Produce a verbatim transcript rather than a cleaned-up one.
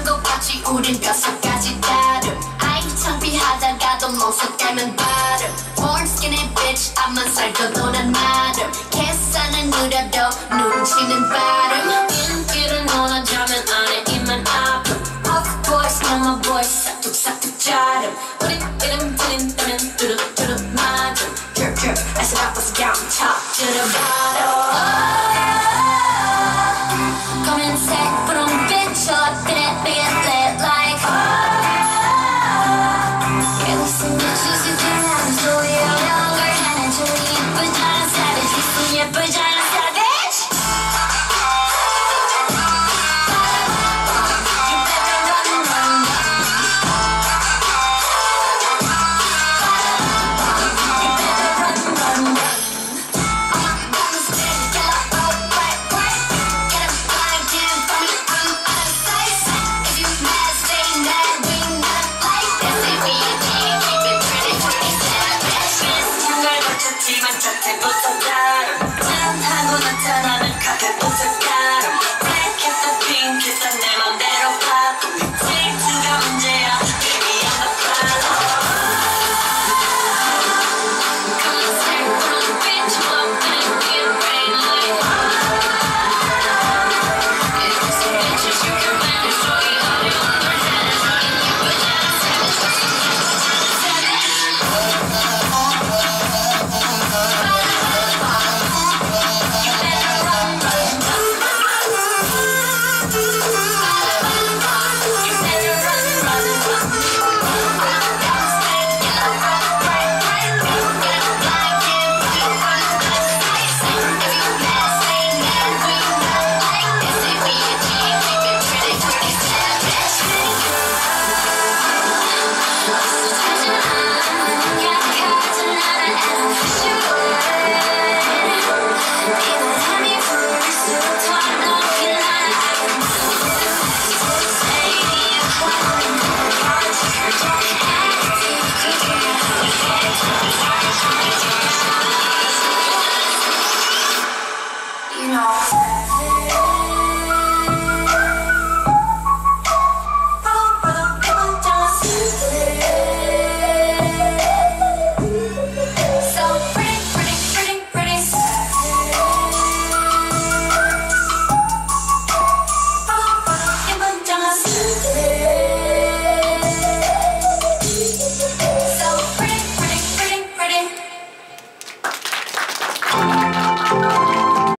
것같이 우린 뼛속까지 다름 아이 창피하다가도 멍석 깔면 발음 Born skinny bitch 앞만 살펴도 난 마름 계산은 느려도 눈치는 빠름 인기를 원하자면 안에 입만 아픔 Of course now my voice 싹둑싹둑 자름 우리 이름 들린다면 뚜룩뚜룩 맞음 Drip drip as if I was down top to the bottom Come and say but I'm bitch up in it make it lit like Yeah listen bitches you do not so younger 하나 둘이 예쁘잖아 savage listen 예쁘잖아 savage You know